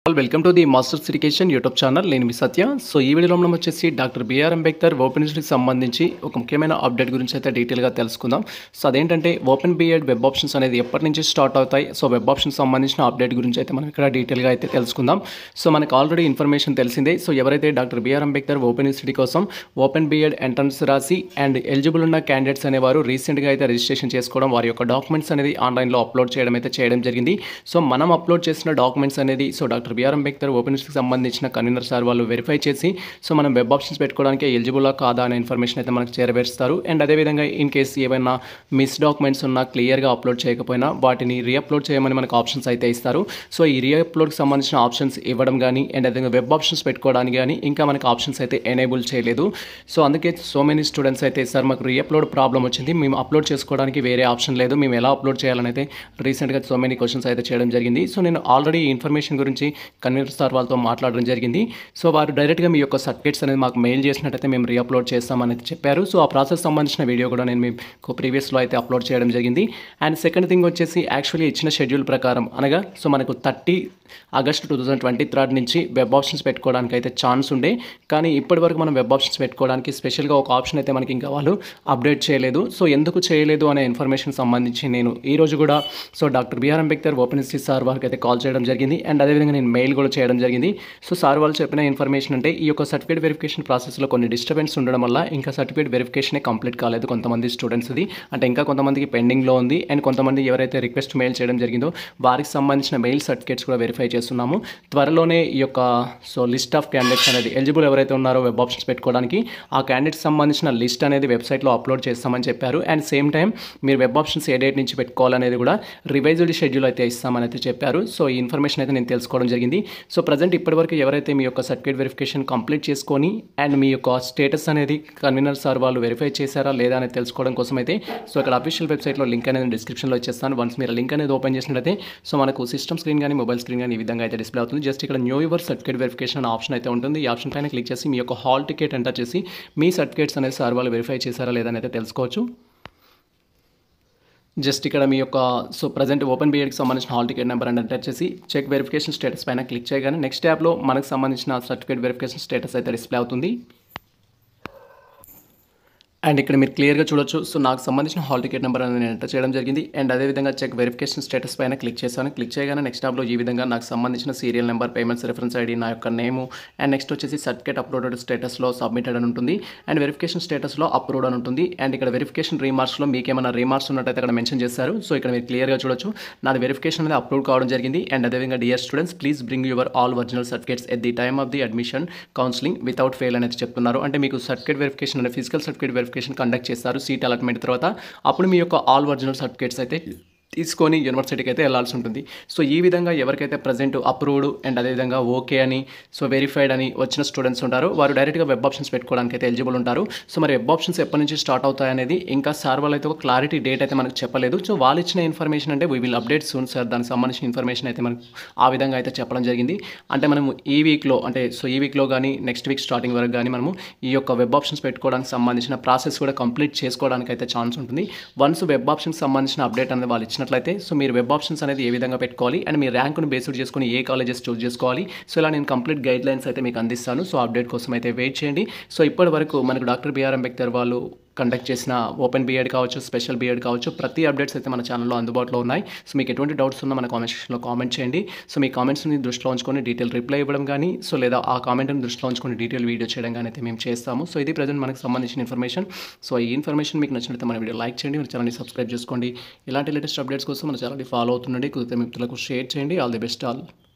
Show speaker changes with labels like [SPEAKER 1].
[SPEAKER 1] Welcome to the masters education YouTube channel. నేను మీ సత్య. So ఈ వీడియోలో మనం వచ్చేసి డాక్టర్ బిఆర్ అంబేద్కర్ ఓపెన్ యూనివర్సిటీకి సంబంధించి ఒక ముఖ్యమైన అప్డేట్ గురించి అయితే డీటెయిల్గా తెలుసుకుందాం. సో అదేంటంటే ఓపెన్ బిఎడ్ వెబ్ ఆప్షన్స్ అనేది ఎప్పటి నుంచి స్టార్ట్ అవుతాయి, సో వెబ్ ఆప్షన్స్ సంబంధించిన అప్డేట్ గురించి అయితే మనం ఇక్కడ డీటెయిల్గా అయితే తెలుసుకుందాం. సో మనకు ఆల్రెడీ ఇన్ఫర్మేషన్ తెలిసిందే. సో ఎవరైతే doctor B R Ambedkar open university కోసం ఓపెన్ బిఎడ్ ఎంట్రన్స్ రాసి అండ్ ఎలిజిబుల్ ఉన్న క్యాండిడేట్స్ అనేవారు రీసెంట్గా అయితే రిజిస్ట్రేషన్ చేసుకోవడం, వారి యొక్క డాక్యుమెంట్స్ అనేది ఆన్లైన్లో అప్లోడ్ చేయడం జరిగింది. సో మనం అప్లోడ్ చేసిన డాక్యుమెంట్స్ అనేది so doctor B R Ambedkar open యూనివర్సిటీకి సంబంధించిన కన్వీనర్ సార్ వాళ్ళు వెరిఫై చేసి సో మనం వెబ్ ఆప్షన్స్ పెట్టుకోవడానికి ఎలిజిబుల్లా కాదా అనే ఇన్ఫర్మేషన్ అయితే మనకు చేరవేస్తారు. అండ్ అదేవిధంగా ఇన్ కేసు ఏమైనా మిస్ డాక్యుమెంట్స్ ఉన్నా క్లియర్గా అప్లోడ్ చేయకపోయినా వాటిని రీఅప్లోడ్ చేయమని మనకు ఆప్షన్స్ అయితే ఇస్తారు. సో ఈ రీఅప్లోడ్కి సంబంధించిన ఆప్షన్స్ ఇవ్వడం కానీ అండ్ అదేవిధంగా వెబ్ ఆప్షన్స్ పెట్టుకోవడానికి కానీ ఇంకా మనకు ఆప్షన్స్ అయితే ఎనేబుల్ చేయలేదు. సో అందుకే సో మెనీ స్టూడెంట్స్ అయితే సార్ మాకు రీఅప్లోడ్ ప్రాబ్లం వచ్చింది, మేము అప్లోడ్ చేసుకోవడానికి వేరే ఆప్షన్ లేదు, మేము ఎలా అప్లోడ్ చేయాలని అయితే రీసెంట్గా సో మెనీ క్వశ్చన్స్ అయితే చేయడం జరిగింది. సో నేను ఆల్రెడీ ఈ ఇన్ఫర్మేషన్ గురించి కన్వీనర్ సార్ వాళ్ళతో మాట్లాడడం జరిగింది. సో వారు డైరెక్ట్గా మీ యొక్క సర్టిఫికేట్స్ అనేది మాకు మెయిల్ చేసినట్టయితే మేము రీఅప్లోడ్ చేస్తామని చెప్పారు. సో ఆ ప్రాసెస్ సంబంధించిన వీడియో కూడా నేను మీకు ప్రీవియస్లో అయితే అప్లోడ్ చేయడం జరిగింది. అండ్ సెకండ్ థింగ్ వచ్చేసి యాక్చువల్లీ ఇచ్చిన షెడ్యూల్ ప్రకారం అనగా సో మనకు 30 ఆగస్టు 2023 నుంచి వెబ్ ఆప్షన్స్ పెట్టుకోవడానికి అయితే ఛాన్స్ ఉండే, కానీ ఇప్పటివరకు మనం వెబ్ ఆప్షన్స్ పెట్టుకోవడానికి స్పెషల్గా ఒక ఆప్షన్ అయితే మనకి ఇంకా వాళ్ళు అప్డేట్ చేయలేదు. సో ఎందుకు చేయలేదు అనే ఇన్ఫర్మేషన్ సంబంధించి నేను ఈరోజు కూడా so doctor B R Ambedkar open university sir వారికి అయితే కాల్ చేయడం జరిగింది. అండ్ అదేవిధంగా నేను మెయిల్ కూడా చేయడం జరిగింది. సో సార్ వాళ్ళు చెప్పిన ఇన్ఫర్మేషన్ అంటే ఈ యొక్క సర్టిఫికేట్ వెరిఫికేషన్ ప్రాసెస్లో కొన్ని డిస్టర్బెన్స్ ఉండడం వల్ల ఇంకా సర్టిఫికేట్ వెరిఫికేషనే కంప్లీట్ కాలేదు కొంతమంది స్టూడెంట్స్ది, అంటే ఇంకా కొంతమందికి పెండింగ్లో ఉంది. అండ్ కొంతమంది ఎవరైతే రిక్వెస్ట్ మెయిల్ చేయడం జరిగిందో వారికి సంబంధించిన మెయిల్ సర్టిఫికేట్స్ కూడా వెరిఫై చేస్తున్నాము. త్వరలోనే ఈ యొక్క సో లిస్ట్ ఆఫ్ క్యాండిడేట్స్ అనేది ఎలిజిబుల్ ఎవరైతే ఉన్నారో వెబ్ ఆప్షన్స్ పెట్టుకోవడానికి ఆ క్యాండిడేట్స్ సంబంధించిన లిస్ట్ అనేది వెబ్సైట్లో అప్లోడ్ చేస్తామని చెప్పారు. అండ్ సేమ్ టైం మీరు వెబ్ ఆప్షన్స్ ఏ డేట్ నుంచి పెట్టుకోవాలనేది కూడా రివైజ్డ్ షెడ్యూల్ అయితే ఇస్తామని అయితే చెప్పారు. సో ఈ ఇన్ఫర్మేషన్ అయితే నేను తెలుసుకోవడం జరిగింది. సో ప్రజెంట్ ఇప్పటివరకు ఎవరైతే మీ యొక్క సర్టిఫికేట్ వెరిఫికేషన్ కంప్లీట్ చేసుకొని అండ్ మీ యొక్క స్టేటస్ అనేది కన్వీనర్ సార్ వాళ్ళు వెరిఫై చేశారా లేదా అనేది తెలుసుకోవడం కోసం అయితే సో ఇక్కడ అఫీషియల్ వెబ్సైట్లో లింక్ అనేది డిస్క్రిప్షన్లో ఇచ్చేస్తాను. వన్స్ మీరు లింక్ అనేది ఓపెన్ చేసినట్లయితే సో మనకు సిస్టమ్ స్క్రీన్ కానీ మొబైల్ స్క్రీన్ కానీ ఈ విధంగా అయితే డిస్ప్లే అవుతుంది. జస్ట్ ఇక్కడ న్యూ యువర్ సర్టిఫికేట్ వెరిఫికేషన్ అనే ఆప్షన్ అయితే ఉంటుంది. ఈ ఆప్షన్ పైన క్లిక్ చేసి మీ యొక్క హాల్ టికెట్ ఎంటర్ చేసి మీ సర్టిఫికేట్స్ అనేది సార్ వాళ్ళు వెరిఫై చేశారా లేదా అయితే తెలుసుకోవచ్చు. జస్ట్ ఇక్కడ మీ యొక్క సో ప్రజెంట్ ఓపెన్ బిఎడ్కి సంబంధించిన హాల్ టికెట్ నెంబర్ అని ఎంటర్ చేసి చెక్ వెరిఫికేషన్ స్టేటస్ పైన క్లిక్ చేయగానే నెక్స్ట్ ట్యాబ్లో మనకు సంబంధించిన సర్టిఫికేట్ వెరిఫికేషన్ స్టేటస్ అయితే డిస్ప్లే అవుతుంది. అండ్ ఇక్కడ మీరు క్లియర్గా చూడొచ్చు. సో నాకు సంబంధించిన హాల్ టికెట్ నెంబర్ అనేది నేను ఎంటర్ చేయడం జరిగింది. అండ్ అదేవిధంగా చెక్ వెరిఫికేషన్ స్టేటస్ పైన క్లిక్ చేశాను. క్లిక్ చేయగానే నెక్స్ట్ ట్యాబ్లో ఈ విధంగా నాకు సంబంధించిన serial number, payments reference ID, నా యొక్క నేము అండ్ నెక్స్ట్ వచ్చేసి సర్టిఫికేట్ అప్లోడెడ్ స్టేటస్లో సబ్మిటెడ్ అని ఉంటుంది. అండ్ వెరిఫికేషన్ స్టేటస్లో అప్రూవ్డ్ అని ఉంటుంది. అండ్ ఇక్కడ వెరిఫికేషన్ రీమార్క్స్లో మీకు ఏమైనా రీమార్క్స్ ఉన్నట్టయితే అక్కడ మెన్షన్ చేశారు. సో ఇక్కడ మీరు క్లియర్గా చూడొచ్చు నాది వెరిఫికేషన్ అనేది అప్రూవ్ కావడం జరిగింది. అండ్ అదేవిధంగా dear students please bring your all original certificates at the time of the admission counselling without fail అనేది చెప్తున్నారు. అంటే మీకు సర్టిఫికేట్ వెరిఫికేషన్ అనే ఫిజికల్ సర్టిఫికేట్ వెరిఫికేషన్ కండక్ట్ చేస్తారు సీట్ అలాట్మెంట్ తర్వాత. అప్పుడు మీ యొక్క ఆల్ ఒరిజినల్ సర్టిఫికేట్స్ అయితే తీసుకొని యూనివర్సిటీకి అయితే వెళ్ళాల్సి ఉంటుంది. సో ఈ విధంగా ఎవరికైతే ప్రజెంట్ అప్రూవ్డ్ అండ్ అదేవిధంగా ఓకే అని సో వెరిఫైడ్ అని వచ్చిన స్టూడెంట్స్ ఉంటారో వారు డైరెక్ట్గా వెబ్ ఆప్షన్స్ పెట్టుకోవడానికి అయితే ఎలిజిబుల్ ఉంటారు. సో మరి వెబ్ ఆప్షన్స్ ఎప్పటి నుంచి స్టార్ట్ అవుతాయి అనేది ఇంకా సార్ వాళ్ళు అయితే ఒక క్లారిటీ డేట్ అయితే మనకు చెప్పలేదు. సో వాళ్ళు ఇచ్చిన ఇన్ఫర్మేషన్ అంటే we will update soon sir, దానికి సంబంధించిన ఇన్ఫర్మేషన్ అయితే మనకు ఆ విధంగా అయితే చెప్పడం జరిగింది. అంటే మనము ఈ వీక్లో అంటే సో ఈ వీక్లో కానీ నెక్స్ట్ వీక్ స్టార్టింగ్ వరకు కానీ మనము ఈ యొక్క వెబ్ ఆప్షన్స్ పెట్టుకోవడానికి సంబంధించిన ప్రాసెస్ కూడా కంప్లీట్ చేసుకోవడానికి అయితే ఛాన్స్ ఉంటుంది. వన్స్ వెబ్ ఆప్షన్స్ సంబంధించిన అప్డేట్ అనేది వాళ్ళు ఇచ్చినట్లయితే సో మీరు వెబ్ ఆప్షన్స్ అనేది ఏ విధంగా పెట్టుకోవాలి అండ్ మీ ర్యాంకును బేస్డ్ చేసుకుని ఏ కాలేజెస్ చూస్ చేసుకోవాలి, సో ఇలా నేను కంప్లీట్ గైడ్ లైన్స్ అయితే మీకు అందిస్తాను. సో అప్డేట్ కోసం అయితే వెయిట్ చేయండి. సో ఇప్పటి వరకు మనకు డాక్టర్ బిఆర్ అంబేద్కర్ వాళ్ళు కండక్ట్ చేసిన ఓపెన్ బిఎడ్ కావచ్చు, స్పెషల్ బిఎడ్ కావచ్చు, ప్రతి అప్డేట్స్ అయితే మన ఛానల్లో అందుబాటులో ఉన్నాయి. సో మీకు ఎటువంటి డౌట్స్ ఉన్నా మన కామెంట్ సెక్షన్లో కామెంట్ చేయండి. సో మీ కామెంట్స్ని దృష్టిలో ఉంచుకొని డీటెయిల్ రిప్లై ఇవ్వడం కానీ సో లేదా ఆ కామెంట్ని దృష్టిలో ఉంచుకొని డీటెయిల్ వీడియో చేయడం కానీ అయితే మేము చేస్తాము. సో ఇది ప్రజెంట్ మనకు సంబంధించిన ఇన్ఫర్మేషన్. సో ఈ ఇన్ఫర్మేషన్ మీకు నచ్చినట్లయితే మన వీడియో లైక్ చేయండి, మన ఛానల్ని సబ్స్క్రైబ్ చేసుకోండి. ఇలాంటి లేటెస్ట్ అప్డేట్స్ కోసం మన ఛానల్ని ఫాలో అవుతుండండి. కుదిరితే మిత్రులకు షేర్ చేయండి. All the best all.